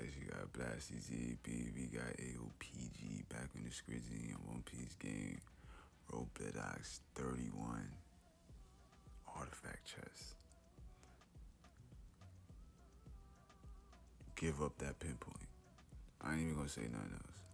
Alex, you got Blasty ZB, we got AOPG back in the Skrizzy and One Piece game. Roblox 31. Artifact chest. Give up that pinpoint. I ain't even gonna say nothing else.